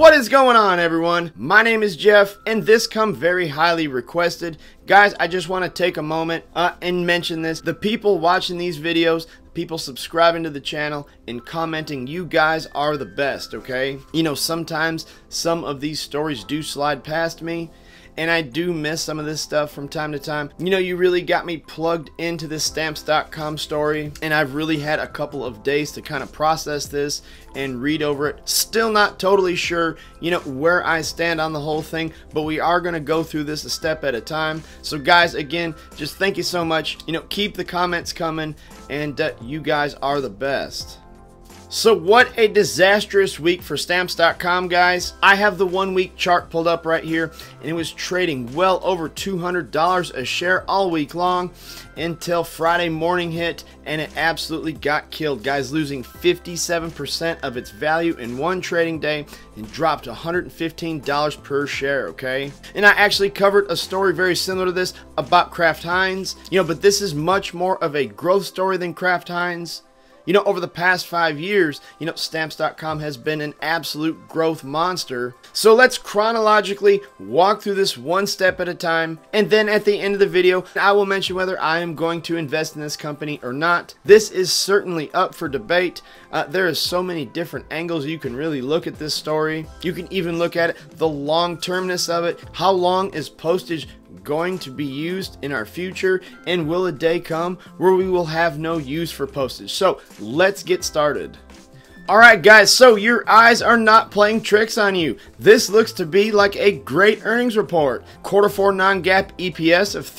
What is going on, everyone? My name is Jeff, and this come very highly requested. Guys, I just want to take a moment and mention this. The people watching these videos, people subscribing to the channel and commenting, you guys are the best, okay? You know, sometimes some of these stories do slide past me, and I do miss some of this stuff from time to time. You know, you really got me plugged into this Stamps.com story, and I've really had a couple of days to kind of process this and read over it. Still not totally sure, you know, where I stand on the whole thing, but we are going to go through this a step at a time. So guys, again, just thank you so much. You know, keep the comments coming, and you guys are the best. So what a disastrous week for Stamps.com, guys. I have the 1 week chart pulled up right here, and it was trading well over $200 a share all week long until Friday morning hit, and it absolutely got killed, guys, losing 57% of its value in one trading day and dropped $115 per share, okay? And I actually covered a story very similar to this about Kraft Heinz, you know, but this is much more of a growth story than Kraft Heinz. You know, over the past 5 years, you know, Stamps.com has been an absolute growth monster. So let's chronologically walk through this one step at a time. And then at the end of the video, I will mention whether I am going to invest in this company or not. This is certainly up for debate. There is so many different angles you can really look at this story. You can even look at it, the long-termness of it. How long is postage going to be used in our future, and will a day come where we will have no use for postage? So let's get started. Alright guys, so your eyes are not playing tricks on you. This looks to be like a great earnings report. Q4 non-GAAP EPS of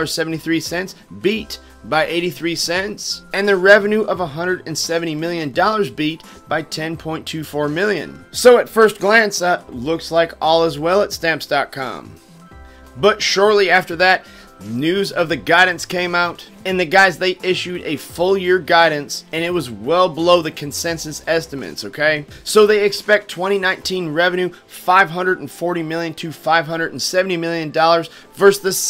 $3.73 beat by 83 cents, and the revenue of $170 million beat by 10.24 million. So at first glance, looks like all is well at Stamps.com. But shortly after that, news of the guidance came out, and the guys, they issued a full year guidance, and it was well below the consensus estimates, okay? So they expect 2019 revenue $540 million to $570 million versus the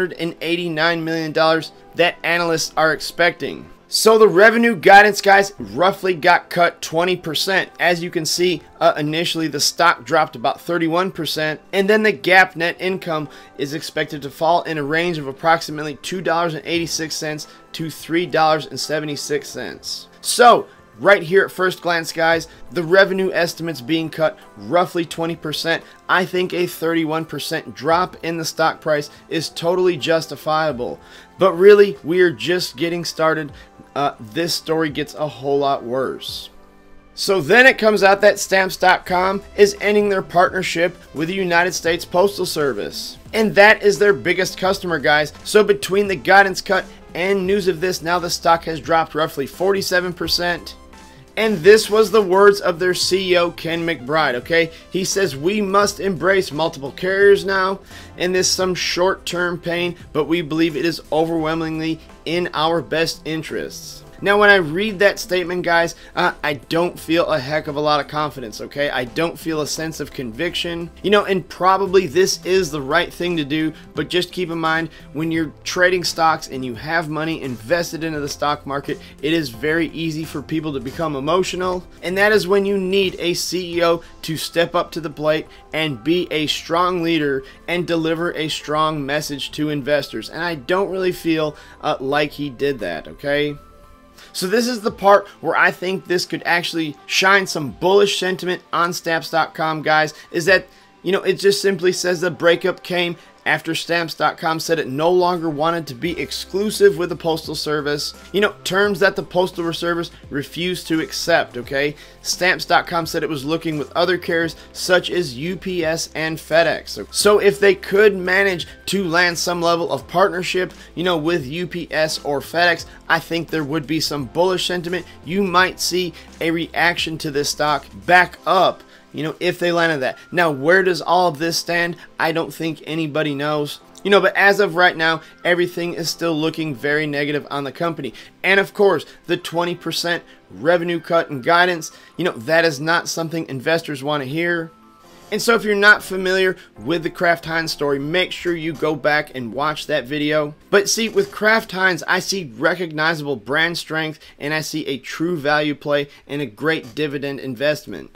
$689 million that analysts are expecting. So the revenue guidance, guys, roughly got cut 20%. As you can see, initially the stock dropped about 31%, and then the GAAP net income is expected to fall in a range of approximately $2.86 to $3.76. So right here at first glance, guys, the revenue estimates being cut roughly 20%. I think a 31% drop in the stock price is totally justifiable. But really, we are just getting started. This story gets a whole lot worse. So then it comes out that Stamps.com is ending their partnership with the United States Postal Service. And that is their biggest customer, guys. So between the guidance cut and news of this, now the stock has dropped roughly 47%. And this was the words of their CEO, Ken McBride, okay? He says, we must embrace multiple carriers now, and this some short-term pain, but we believe it is overwhelmingly in our best interests. Now, when I read that statement, guys, I don't feel a heck of a lot of confidence, okay? I don't feel a sense of conviction. You know, and probably this is the right thing to do, but just keep in mind, when you're trading stocks and you have money invested into the stock market, it is very easy for people to become emotional, and that is when you need a CEO to step up to the plate and be a strong leader and deliver a strong message to investors. And I don't really feel like he did that, okay? So this is the part where I think this could actually shine some bullish sentiment on Stamps.com, guys, is that, you know, it just simply says the breakup came after Stamps.com said it no longer wanted to be exclusive with the Postal Service. You know, terms that the Postal Service refused to accept, okay? Stamps.com said it was looking with other carriers such as UPS and FedEx. So if they could manage to land some level of partnership, you know, with UPS or FedEx, I think there would be some bullish sentiment. You might see a reaction to this stock back up, you know, if they landed that. Now, where does all of this stand? I don't think anybody knows. You know, but as of right now, everything is still looking very negative on the company. And of course, the 20% revenue cut and guidance, you know, that is not something investors want to hear. And so if you're not familiar with the Kraft Heinz story, make sure you go back and watch that video. But see, with Kraft Heinz, I see recognizable brand strength, and I see a true value play and a great dividend investment.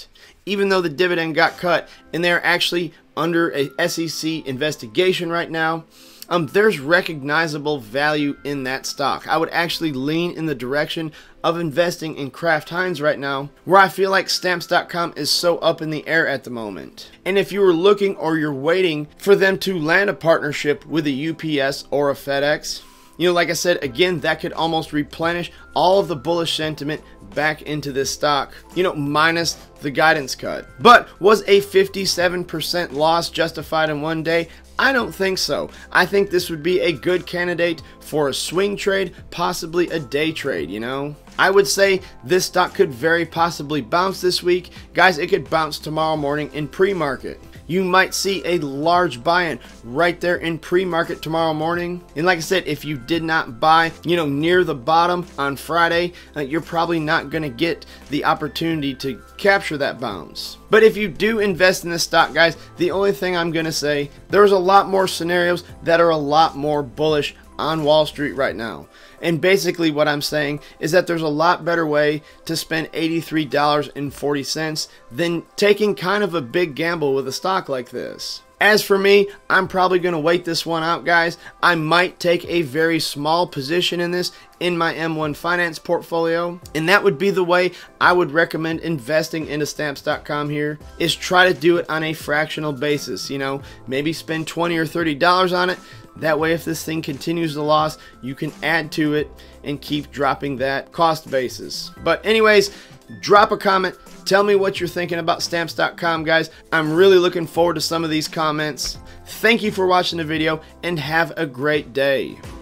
even though the dividend got cut and they're actually under a SEC investigation right now, there's recognizable value in that stock. I would actually lean in the direction of investing in Kraft Heinz right now, where I feel like Stamps.com is so up in the air at the moment. And if you were looking or you're waiting for them to land a partnership with a UPS or a FedEx, like I said, again, that could almost replenish all of the bullish sentiment back into this stock, minus the guidance cut. But was a 57% loss justified in one day? I don't think so. I think this would be a good candidate for a swing trade, possibly a day trade, I would say this stock could very possibly bounce this week. Guys, it could bounce tomorrow morning in pre-market. You might see a large buy-in right there in pre-market tomorrow morning. And like I said, if you did not buy, near the bottom on Friday, you're probably not going to get the opportunity to capture that bounce. But if you do invest in this stock, guys, the only thing I'm going to say, there's a lot more scenarios that are a lot more bullish on Wall Street right now. And basically what I'm saying is that there's a lot better way to spend $83.40 than taking kind of a big gamble with a stock like this. As for me, I'm probably going to wait this one out, guys. I might take a very small position in this in my M1 Finance portfolio, and that would be the way I would recommend investing into Stamps.com here, is try to do it on a fractional basis. Maybe spend $20 or $30 on it. That way, if this thing continues to lose, you can add to it and keep dropping that cost basis. But anyways, drop a comment. Tell me what you're thinking about Stamps.com, guys. I'm really looking forward to some of these comments. Thank you for watching the video, and have a great day.